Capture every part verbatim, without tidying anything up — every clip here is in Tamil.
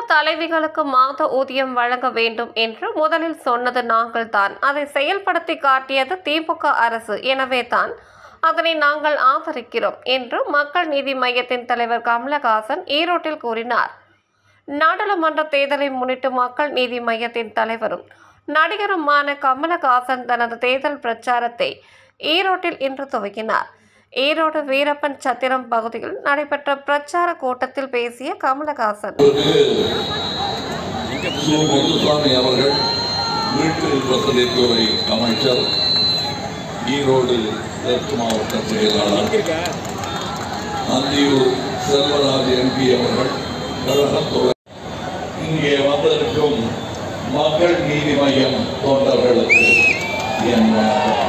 தலைவிகளுக்கு மாத ஊதியம் வழங்க வேண்டும் என்று முதலில் சொன்னது நாங்கள் தான். அதை செயல்படுத்தி காட்டியது திமுக அரசு. எனவே தான் அதனை நாங்கள் ஆதரிக்கிறோம் என்று மக்கள் நீதி மய்யத்தின் தலைவர் கமலஹாசன் ஈரோட்டில் கூறினார். நாடாளுமன்ற தேர்தலை முன்னிட்டு மக்கள் நீதி மய்யத்தின் தலைவரும் நடிகருமான கமலஹாசன் தனது தேர்தல் பிரச்சாரத்தை ஈரோட்டில் இன்று துவக்கினார். ஈரோடு வீரப்பன் சத்திரம் பகுதியில் நடைபெற்ற பிரச்சார கூட்டத்தில் பேசிய கமலஹாசன், அவர்கள் வீட்டு வசதித்துறை அமைச்சர், ஈரோடு தெற்கு மாவட்ட செயலாளர் அந்தியூர் செல்வராஜ் எம்பி அவர்கள், கழகத்துறை, இங்கே வந்திருக்கும் மக்கள் நீதி மய்யம் தொண்டர்களுக்கு என் வணக்கம்.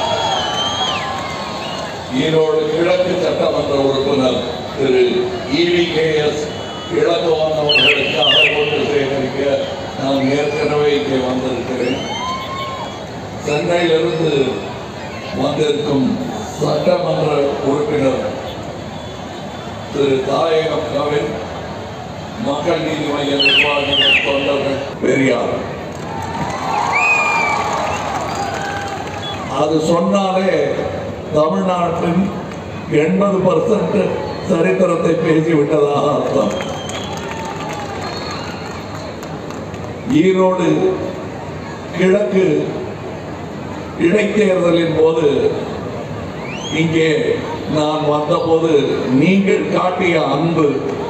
ஈரோடு கிழக்கு சட்டமன்ற உறுப்பினர் Thiru E V K S Elangovan அவர்களுக்காக ஓட்டு சேகரிக்க நான் ஏற்கனவே இங்கே வந்திருக்கிறேன். சென்னையிலிருந்து வந்திருக்கும் சட்டமன்ற உறுப்பினர் திரு தாயகம் கவின், மக்கள் நீதி மய்ய நிர்வாகிகள், தொண்டர்கள், பெரியார். அது சொன்னாலே தமிழ்நாட்டின் எண்பது பர்சன்ட் சரித்திரத்தை பேசிவிட்டதாக அர்த்தம். ஈரோடு கிழக்கு இடைத்தேர்தலின் போது இங்கே நான் வந்தபோது நீங்கள் காட்டிய அன்பு,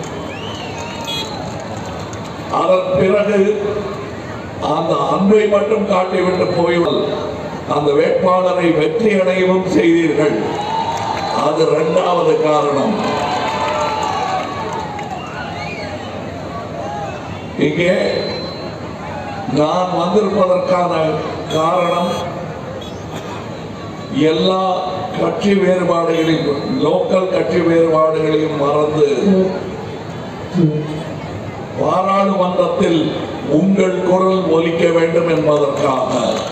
அதன் பிறகு அந்த அன்பை மட்டும் காட்டிவிட்டு போய்விடல், அந்த வேட்பாளரை வெற்றி அடையவும் செய்தீர்கள். அது இரண்டாவது காரணம். இங்கே நான் வந்திருப்பதற்கான காரணம், எல்லா கட்சி வேறுபாடுகளையும், லோக்கல் கட்சி வேறுபாடுகளையும் மறந்து பாராளுமன்றத்தில் உங்கள் குரல் ஒலிக்க வேண்டும் என்பதற்காக.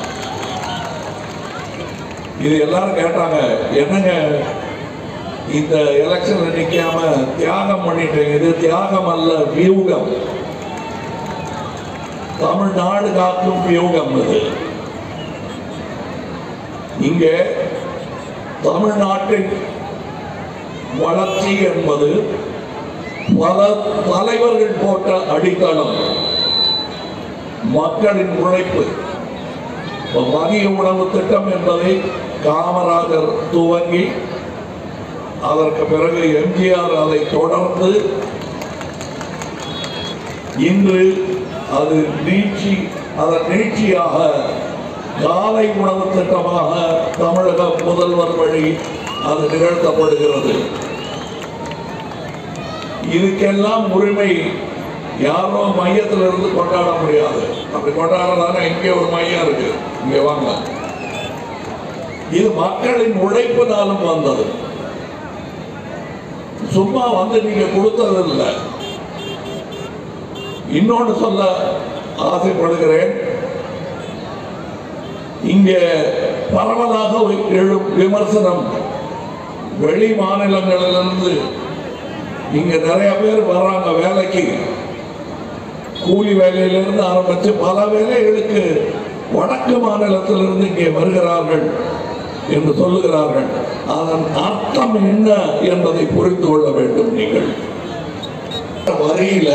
இது எல்லாரும் கேட்டாங்க, என்னங்க இந்த எலெக்ஷன் நிக்காம தியாகம் பண்ணிட்டீங்க? இது தியாகம் அல்ல, வியூகம். தமிழ்நாடு காக்கும் வியூகம் இது. இங்கே தமிழ்நாட்டின் வளர்ச்சி என்பது பல தலைவர்கள் போட்ட அடித்தளம், மக்களின் உழைப்பு. மதிய உணவு திட்டம் என்பதை காமராஜர் துவங்கி, அதற்கு பிறகு எம்ஜிஆர் அதை தொடர்ந்து, இன்று அது நீட்சி, அதன் நீட்சியாக காலை உணவு திட்டமாக தமிழக முதல்வர் வழி அது நிகழ்த்தப்படுகிறது. இதுக்கெல்லாம் உரிமை யாரோ மையத்தில் இருந்து கொண்டாட முடியாது. அப்படி கொண்டாடுறதான இங்கே ஒரு மையம் இருக்கு, இங்க வாங்க. இது மக்களின் உழைப்பினாலும் வந்தது, சும்மா வந்து நீங்க கொடுத்தது இல்லை. இன்னொன்று சொல்ல ஆசைப்படுகிறேன், இங்கே பரவலாக எழும் விமர்சனம், வெளி மாநிலங்களிலிருந்து இங்க நிறைய பேர் வர்றாங்க வேலைக்கு, கூலி வேலையிலிருந்து ஆரம்பித்து பல வேலைகளுக்கு வடக்கு மாநிலத்திலிருந்து இங்கே வருகிறார்கள் என்று சொல்லுகிறார்கள். அதன் அர்த்தம் என்ன என்பதை புரிந்து கொள்ள வேண்டும். நீங்கள் வரியில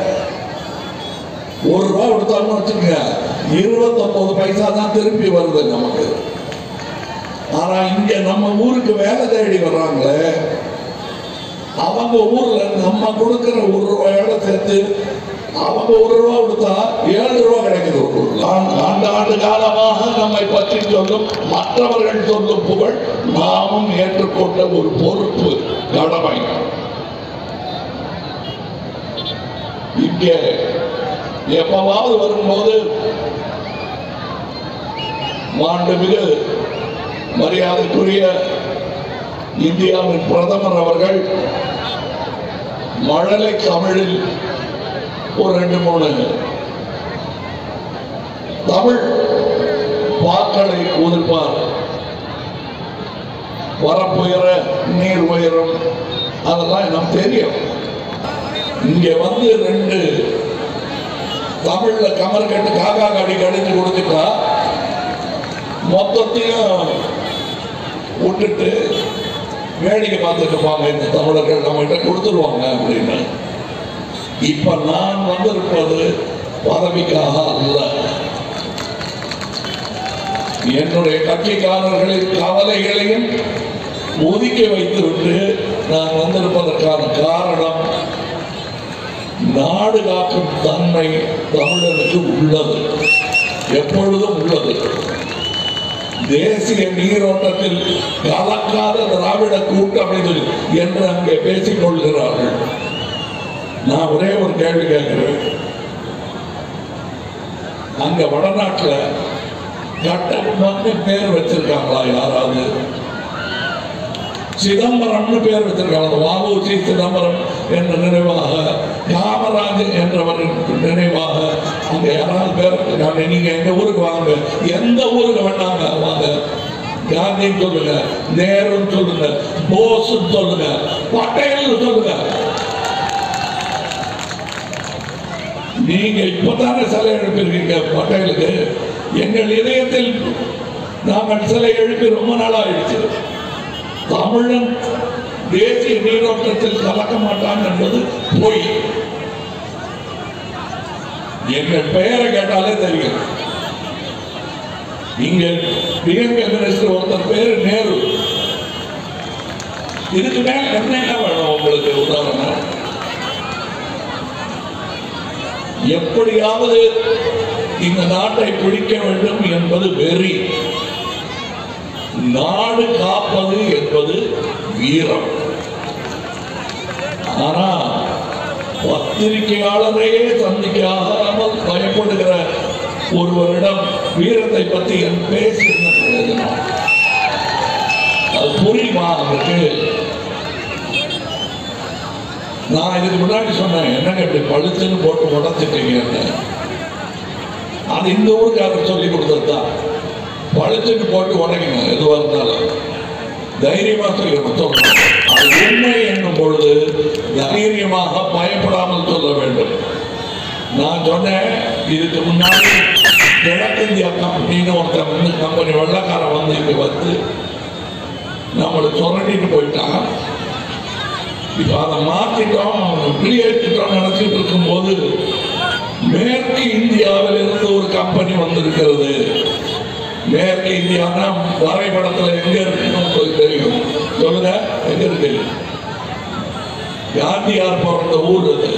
ஒரு ரூபா கொடுத்தாலும் வச்சுங்க, இருபத்தி ஒன்பது பைசா தான் திருப்பி வருது நமக்கு. ஆனா இங்க நம்ம ஊருக்கு வேலை தேடி வர்றாங்களே, அவங்க ஊர்ல நம்ம கொடுக்கிற ஒரு ரூபாயோட சேர்த்து அவங்க ஒரு ரூபா கொடுத்தா ஏழு ரூபா கிடைக்குது. ஆண்டு ஆண்டு காலமாக நம்மை பற்றி சொல்லும் மற்றவர்கள் சொல்லும் புகழ் நாமும் ஏற்றுக்கொண்ட ஒரு பொறுப்பு, கடமை. இங்கே எப்பவாவது வரும்போது மாண்புமிகு மரியாதைக்குரிய இந்தியாவின் பிரதமர் அவர்கள் மழலை தமிழில் ஒரு ரெண்டு மூணு தமிழ் வாக்களை ஊதிப்பார். வரப்புயர நீர் உயரும், அதெல்லாம் நமக்கு தெரியும். இங்க வந்து ரெண்டு தமிழ்ல கமர் கட்டு காக்கா காடி கடிச்சு கொடுத்துட்டா மொத்தத்தையும் விட்டுட்டு வேடிக்கை பார்த்துட்டு இருப்பாங்க. இந்த தமிழர்கள் நம்ம கிட்ட கொடுத்துருவாங்க அப்படின்னு. இப்ப நான் வந்திருப்பது பதவிக்காக அல்ல, என்னுடைய கட்சிக்காரர்களின் கவலைகளையும் ஒதுக்கி வைத்துவிட்டு நான் வந்திருப்பதற்கான காரணம், நாடு காக்கும் தன்மை தமிழருக்கு உள்ளது, எப்பொழுதும் உள்ளது. தேசிய நீரோட்டத்தில் கலக்காத திராவிட கூட்டமைப்பு என்று அங்கே பேசிக் கொள்கிறார்கள். நான் ஒரே ஒரு கேள்வி கேட்கிறேன். அங்க வடநாட்டில் கட்டபொம்மன்னு பேர் வச்சிருக்காங்களா யாராவது? சிதம்பரம்னு பேர் வச்சிருக்காங்க. வ.உ.சி. சிதம்பரம் என்ற நினைவாக, காமராஜ் என்றவரின் நினைவாக அங்க யாராவது பேர் வச்சிருக்காங்க? நீங்க எங்க ஊருக்கு வாங்க, எந்த ஊருக்கு வேணாங்க வாங்க, காந்தின்னு சொல்லுங்க, நேருன்னு சொல்லுங்க, போஸ்ன்னு சொல்லுங்க, பட்டேல்னு சொல்லுங்க. நீங்க இப்பதானே சிலை எழுப்பியிருக்கீங்க பட்டேலுக்கு. எங்கள் இதயத்தில் நாங்கள் சிலை எழுப்பி ரொம்ப நாள் ஆயிடுச்சு. தமிழன் தேசிய நீரோட்டத்தில் கலக்க மாட்டான் என்பது பொய். எங்கள் பெயரை கேட்டாலே தெரியும். இங்க பிரியங்க மினிஸ்டர் ஒருத்தர் பேரு நேரு. இதுக்கு மேல என்ன வேணும் உங்களுக்கு? உதாரணம், எப்படியாவது இந்த நாட்டை பிடிக்க வேண்டும் என்பது வெறி. நாடு காப்பது என்பது வீரம். ஆனா பத்திரிகையாளரையே சந்திக்காமல் பயப்படுகிற ஒருவரிடம் வீரத்தை பற்றி என் பேசி என்ன பிரயோஜனம்? அது புரியுமா அவருக்கு? நான் இதுக்கு முன்னாடி சொன்னேன், என்னங்க இப்படி பழுத்துன்னு போட்டு உடச்சிட்டீங்கன்னு. அது இந்த ஊருக்கு அவர் சொல்லி கொடுத்ததுதான். பழுத்துன்னு போட்டு உடைக்கணும், எதுவாக இருந்தாலும் தைரியமா சொல்லணும், சொல்லணும். அது உண்மை என்னும் பொழுது தைரியமாக பயப்படாமல் சொல்ல வேண்டும். நான் சொன்னேன், இதுக்கு முன்னாடி கிழக்கிந்தியா கம்பெனின்னு ஒருத்தர் வந்து கம்பெனி வெள்ளக்காரன் வந்து இங்க வந்து நம்மளை சுரண்டிட்டு போயிட்டான். இப்ப அதை மாத்திட்டோம், வெளியேற்றிட்டோம் நினைச்சிட்டு இருக்கும் போது மேற்கு இந்தியாவில் இருந்து ஒரு கம்பெனி வந்திருக்கிறது. மேற்கு இந்தியானா வரைபடத்தில் எங்க இருக்குன்னு உங்களுக்கு தெரியும். சொல்லுங்க, எங்க இருக்கு? காந்தியார் பிறந்த ஊர் அது.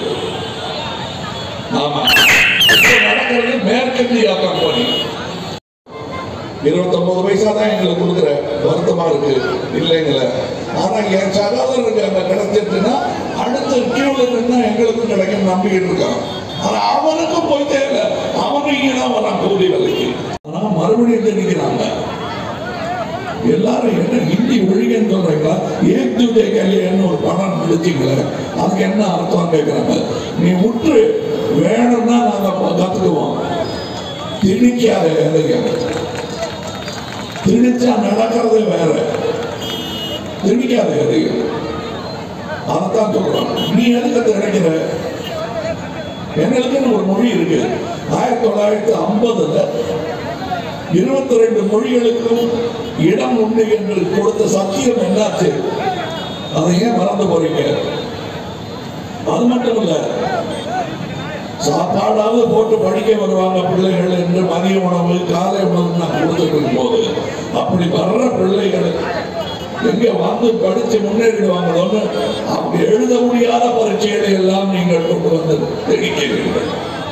ஆமா, நடக்கிறது மேற்கு இந்தியா கம்பெனி. இருபத்தி ஒன்பது பைசா தான் எங்களுக்கு கொடுக்குற, வருத்தமா இருக்கு இல்லைங்களே. ஆனா என் சகோதரருக்கு அங்க கிடைச்சிருச்சுன்னா அடுத்த கியூல நின்னா எங்களுக்கும் கிடைக்கும் நம்பிக்கிட்டு இருக்கான். ஆனா அவனுக்கும் போய் தேவை, அவனும் இங்கதான் வரான் கூலி வேலைக்கு. ஆனா மறுபடியும் தெரிவிக்கிறாங்க எல்லாரும். என்ன ஹிந்தி ஒழிகன்னு சொல்றீங்களா? ஏக் தூதே கல்யாணம் ஒரு படம் நடிச்சிங்களே, அதுக்கு என்ன அர்த்தம் கேட்கிறாங்க. நீ உற்று வேணும்னா நாங்க கத்துக்குவோம். திணிக்காத வேலைங்க, திணிச்சா நடக்கிறது வேற, திணிக்காத வேலைங்க. அதைத்தான் சொல்றோம். நீ எதுக்கு நினைக்கிற? எங்களுக்குன்னு ஒரு மொழி இருக்கு. ஆயிரத்தி தொள்ளாயிரத்தி ஐம்பதுல இருபத்தி ரெண்டு மொழிகளுக்கும் இடம் உண்டு என்று கொடுத்த சத்தியம் என்னாச்சு? அதை ஏன் மறந்து போறீங்க? அது மட்டும் இல்ல, சாப்பாடாவது போட்டு படிக்க வருவாங்க பிள்ளைகள் என்று மதிய உணவு காலை உணவு நான் கொடுத்துட்டு இருக்கும் போது, அப்படி வர்ற பிள்ளைகள் எங்க வந்து படிச்சு முன்னேறிடுவாங்களோன்னு அவங்க எழுத முடியாத பரீட்சைகளை எல்லாம் நீங்கள் கொண்டு வந்து தெரிவிக்கிறீர்கள்.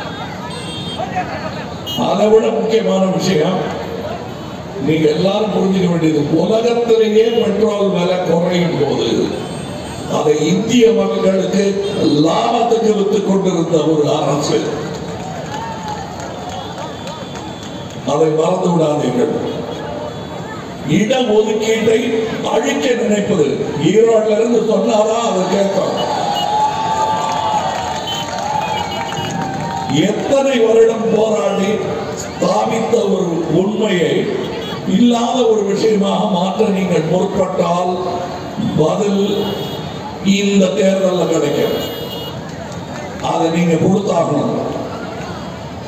அதை விட முக்கியமான விஷயம், நீங்க எல்லாரும் புரிஞ்சுக்க வேண்டியது, உலகத்திலேயே பெட்ரோல் விலை குறையும் போது அதை இந்திய மக்களுக்கு லாபத்துக்கு வித்துக் கொண்டிருந்த ஒரு அரசு. அதை மறந்து விடாதீர்கள். இட ஒதுக்கீட்டை அழிக்க நினைப்பது, ஈரோட்ல இருந்து சொன்னாதான் அதை கேட்கும். எத்தனை வருடம் போராடி ஸ்தாபித்த ஒரு உண்மையை இல்லாத ஒரு விஷயமாக மாற்ற நீங்கள் முற்பட்டால் பதில் இந்த தேர்தலில் கிடைக்கும். அதை நீங்க கொடுத்தாகணும்.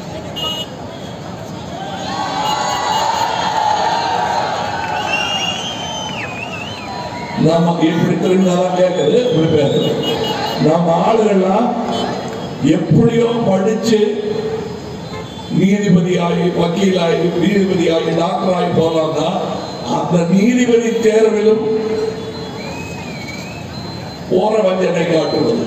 நம்ம இப்படி திரும்பினாதான் கேட்குது இப்படி பேசுறது. நம்ம ஆளுகள்லாம் எப்படியோ படிச்சு நீதிபதியாகி வக்கீலாகி நீதிபதியாகி டாக்டராகி போனான்னா அந்த நீதிபதி தேர்விலும் ஓர வஞ்சனை காட்டுவது.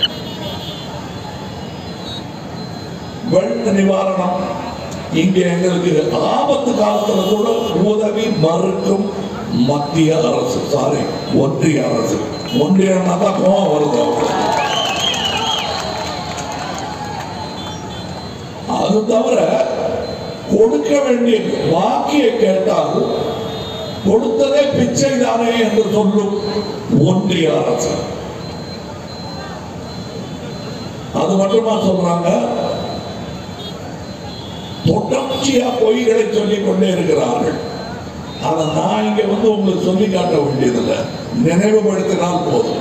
வெள்ள நிவாரணம் இங்க எங்களுக்கு ஆபத்து காலத்துல கூட உதவி மறுக்கும் மத்திய அரசு, சாரி ஒன்றிய அரசு. ஒன்றியம் தான் கோவம் வருது. அது தவிர கொடுக்க வேண்டிய வாக்கியை கேட்டால் கொடுத்ததே பிச்சை தானே என்று சொல்லும் ஒன்றிய அரசு. அது மட்டுமா சொல்றாங்க, தொடர்ச்சியா பொய்களை சொல்லிக் கொண்டே இருக்கிறார்கள். அதை நான் இங்க வந்து உங்களுக்கு சொல்லி காட்ட வேண்டியதில்லை, நினைவுபடுத்தினால் போதும்.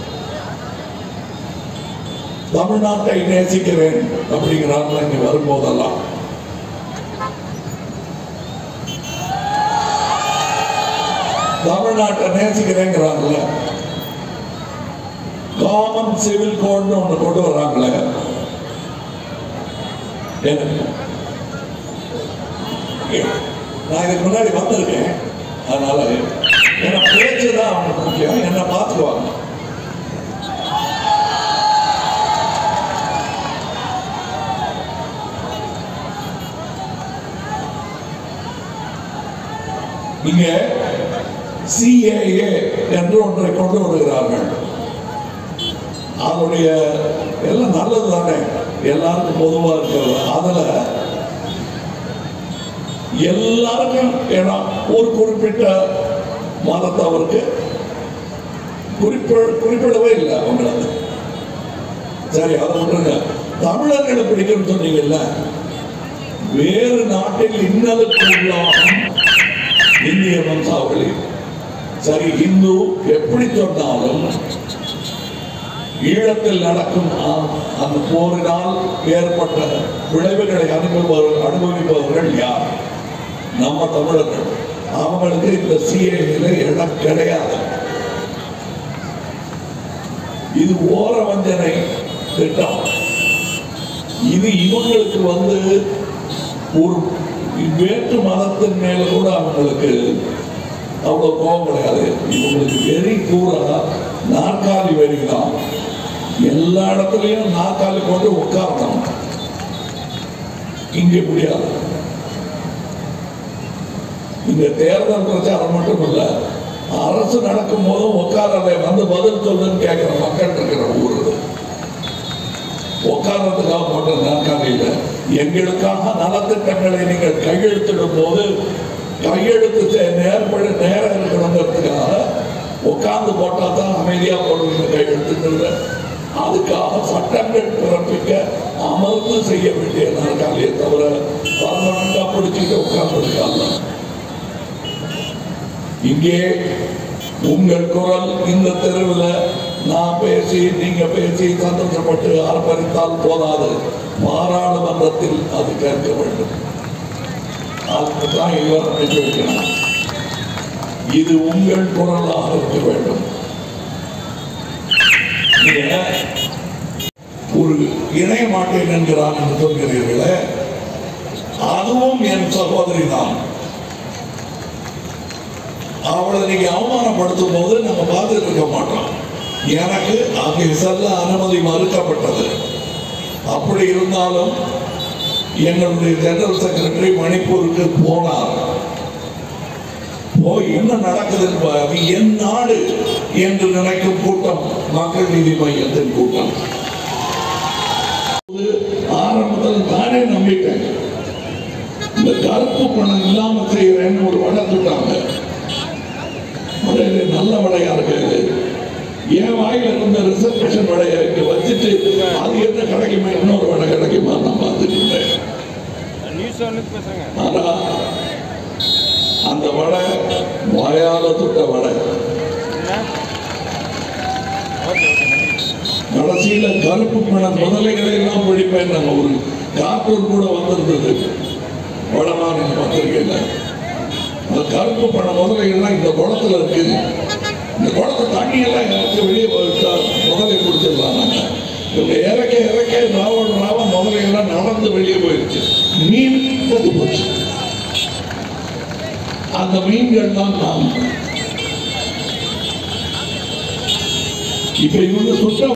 தமிழ்நாட்டை நேசிக்கிறேன் அப்படிங்கிறாங்க இங்க வரும்போதெல்லாம். தமிழ்நாட்டை நேசிக்கிறேங்கிறாங்கல்ல, காமன் சிவில் கோட்னு ஒண்ணு கொண்டு வர்றாங்களே, நான் இதுக்கு முன்னாடி வந்திருக்கேன். அதனால என்ன பேச்சுதான் அவனுக்கு முக்கியம், என்ன பார்த்துக்குவாங்க. இங்க சிஏஏ என்று ஒன்றை கொண்டு வருகிறார்கள். அதனுடைய எல்லாம் நல்லது தானே, எல்லாருக்கும் பொதுவா இருக்கிறது. அதுல எல்லாருக்கும் ஏன்னா ஒரு குறிப்பிட்ட மதத்தவருக்கு குறிப்பிட குறிப்பிடவே இல்லை அவங்களுக்கு. சரி, அதை விட்டுருங்க. தமிழர்களை பிடிக்கும் சொன்னீங்கல்ல, வேறு நாட்டில் இன்னலுக்கு உள்ளாகும் இந்திய வம்சாவளி. சரி, இந்து எப்படி சொன்னாலும் ஈழத்தில் நடக்கும் அந்த போரினால் ஏற்பட்ட விளைவுகளை அனுபவ அனுபவிப்பவர்கள் யார்? நம்ம தமிழர்கள். அவங்களுக்கு இந்த சிஏல இடம் கிடையாது. இது ஓர வஞ்சனை திட்டம். இது இவங்களுக்கு வந்து ஒரு வேற்று மதத்தின் மேல கூட அவங்களுக்கு அவ்வளவு கோபம் கிடையாது. இவங்களுக்கு வெறி கூறா நாற்காலி வெறிதான். எல்லா இடத்துலையும் நாற்காலி போட்டு உட்காரணும். இங்க முடியாது. இந்த தேர்தல் பிரச்சாரம் மட்டும் இல்ல, அரசு நடக்கும் போதும் உட்காரதை வந்து பதில் சொல்லுன்னு கேட்கிற மக்கள் இருக்கிற ஊர். உட்கார்றதுக்காக போட்ட நாற்காலியில எங்களுக்காக நலத்திட்டங்களை நீங்கள் கையெழுத்திடும் போது கையெழுத்து நேர்பட நேரம் இருக்கணுங்கிறதுக்காக உட்கார்ந்து போட்டா தான் அமைதியா போடுவீங்க கையெழுத்துங்கிறத. அதுக்காக சட்டங்கள் பிறப்பிக்க அமர்ந்து செய்ய வேண்டிய நாற்காலியை தவிர பர்மனண்டா பிடிச்சிட்டு உட்கார்ந்துருக்காங்க. இங்கே உங்கள் குரல் இந்த தெருவில் நான் பேசி நீங்க பேசி சந்தோஷப்பட்டு ஆர்ப்பரித்தால் போதாது, பாராளுமன்றத்தில் அது கேட்க வேண்டும். அதுக்குதான் இவர் அனுப்பி வைக்கணும். இது உங்கள் குரலாக இருக்க வேண்டும். ஒரு இணைய மாட்டேன் என்கிறான் என்று சொல்கிறீர்களே, அதுவும் என் சகோதரி தான். அவளை நீங்க அவமானப்படுத்தும் போது நம்ம பார்த்துட்டு இருக்க மாட்டோம். எனக்கு அங்கே செல்ல அனுமதி மறுக்கப்பட்டது. அப்படி இருந்தாலும் எங்களுடைய ஜெனரல் செக்ரட்டரி மணிப்பூருக்கு போனார். போய் என்ன நடக்குது, என் நாடு என்று நினைக்கும் கூட்டம் மக்கள் நீதி மையத்தின் கூட்டம். ஆரம்பத்தில் நானே நம்பிட்டேன். இந்த கருப்பு பணம் இல்லாம செய்யறேன்னு ஒரு வடை சுட்டாங்க. நல்ல வடையா இருக்கு. என் வாயில இருந்த ரிசர்வேஷன் வடையை இங்க வச்சுட்டு அது என்ன கிடைக்குமா, இன்னொரு வடை கிடைக்குமா நான் பார்த்துட்டு இருந்தேன். ஆனா அந்த வடை வாயால சுட்ட வடை. கடைசியில கருப்பு பணம் முதலைகளை எல்லாம் பிடிப்பேன். நம்ம ஒரு கார்ட்டூன் கூட வந்திருந்தது வடமாநில பத்திரிகையில். கருப்பு பண முதலைகள்லாம் இந்த குளத்துல இருக்கு. இந்த குளத்து தண்ணியெல்லாம் இறக்கி வெளியே போயிட்டா முதலை பிடிச்சிடலாம் நாங்கள். இவங்க இறக்க இறக்க ராவண ராவ முதலையெல்லாம் நடந்து வெளியே போயிடுச்சு. மீன் செத்து போச்சு. அந்த மீன்கள் தான் நாம். இப்ப இவங்க சுற்ற